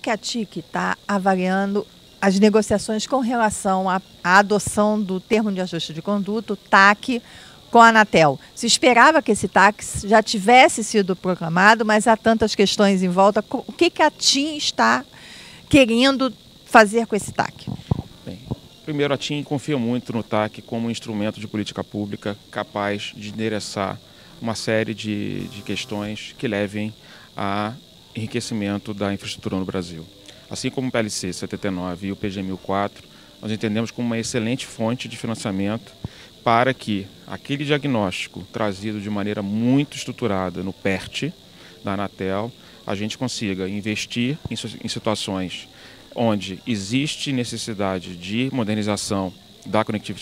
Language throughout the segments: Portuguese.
que a TIC está avaliando as negociações com relação à adoção do termo de ajuste de conduta, o TAC, com a Anatel? Se esperava que esse TAC já tivesse sido proclamado, mas há tantas questões em volta. O que a TIM está querendo fazer com esse TAC? Bem, primeiro, a TIM confia muito no TAC como um instrumento de política pública capaz de endereçar uma série de questões que levem a enriquecimento da infraestrutura no Brasil. Assim como o PLC 79 e o PGM-1004, nós entendemos como uma excelente fonte de financiamento para que aquele diagnóstico trazido de maneira muito estruturada no PERT da Anatel, a gente consiga investir em situações onde existe necessidade de modernização da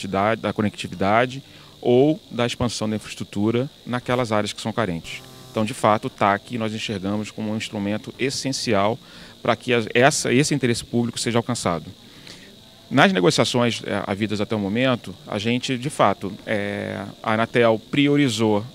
conectividade ou da expansão da infraestrutura naquelas áreas que são carentes. Então, de fato, o TAC nós enxergamos como um instrumento essencial para que esse interesse público seja alcançado. Nas negociações havidas até o momento, a gente, de fato, a Anatel priorizou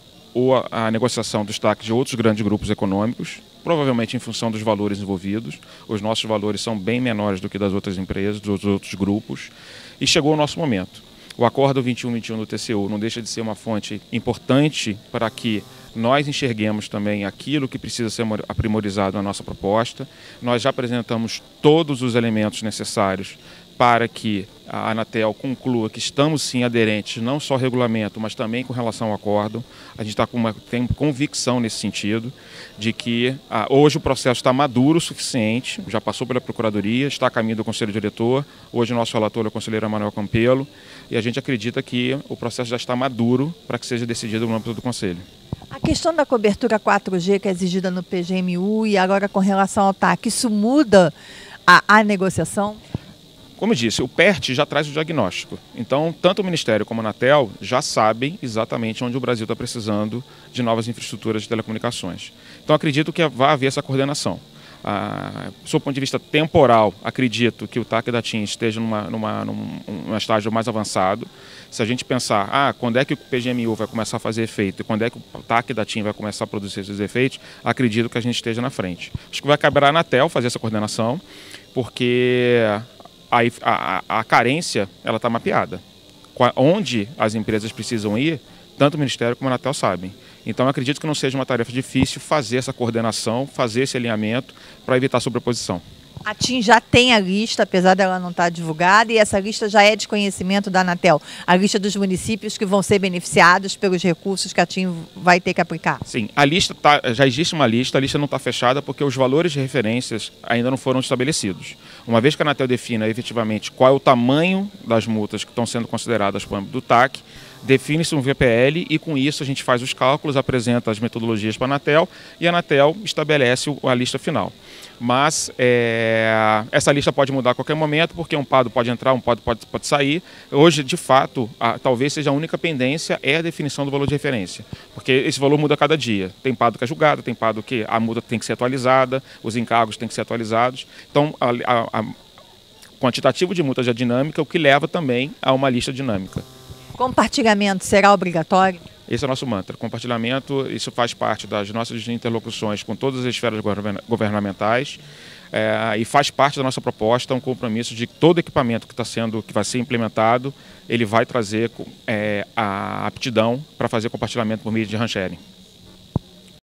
a negociação dos TACs de outros grandes grupos econômicos, provavelmente em função dos valores envolvidos. Os nossos valores são bem menores do que das outras empresas, dos outros grupos, e chegou o nosso momento. O Acordo 2121 do TCU não deixa de ser uma fonte importante para que nós enxerguemos também aquilo que precisa ser aprimorizado na nossa proposta. Nós já apresentamos todos os elementos necessários para que a Anatel conclua que estamos sim aderentes, não só ao regulamento, mas também com relação ao acordo. A gente tem convicção nesse sentido, de que hoje o processo está maduro o suficiente, já passou pela Procuradoria, está a caminho do Conselho Diretor, hoje o nosso relator é o conselheiro Emanuel Campelo, e a gente acredita que o processo já está maduro para que seja decidido no âmbito do Conselho. A questão da cobertura 4G que é exigida no PGMU e agora com relação ao TAC, isso muda a negociação? Como eu disse, o PERT já traz o diagnóstico. Então, tanto o Ministério como a Anatel já sabem exatamente onde o Brasil está precisando de novas infraestruturas de telecomunicações. Então, acredito que vai haver essa coordenação. Do ponto de vista temporal, acredito que o TAC da TIM esteja num estágio mais avançado. Se a gente pensar, quando é que o PGMU vai começar a fazer efeito e quando é que o TAC da TIM vai começar a produzir esses efeitos, acredito que a gente esteja na frente. Acho que vai caber à Anatel fazer essa coordenação, porque a carência ela está mapeada. Onde as empresas precisam ir, tanto o Ministério como a Anatel sabem. Então, eu acredito que não seja uma tarefa difícil fazer essa coordenação, fazer esse alinhamento para evitar sobreposição. A TIM já tem a lista, apesar dela não estar divulgada, e essa lista já é de conhecimento da Anatel. A lista dos municípios que vão ser beneficiados pelos recursos que a TIM vai ter que aplicar. Sim, a lista já existe uma lista, a lista não está fechada porque os valores de referências ainda não foram estabelecidos. Uma vez que a Anatel defina efetivamente qual é o tamanho das multas que estão sendo consideradas para o âmbito do TAC, define-se um VPL e com isso a gente faz os cálculos, apresenta as metodologias para a Anatel e a Anatel estabelece a lista final. Mas essa lista pode mudar a qualquer momento, porque um PADO pode entrar, um PADO pode sair. Hoje, de fato, talvez seja a única pendência a definição do valor de referência, porque esse valor muda a cada dia. Tem PADO que é julgado, tem PADO que a multa tem que ser atualizada, os encargos têm que ser atualizados. Então, quantitativo de multas é dinâmica, o que leva também a uma lista dinâmica. Compartilhamento será obrigatório? Esse é o nosso mantra. Compartilhamento, isso faz parte das nossas interlocuções com todas as esferas governamentais e faz parte da nossa proposta um compromisso de que todo equipamento que vai ser implementado, ele vai trazer a aptidão para fazer compartilhamento por meio de RAN sharing.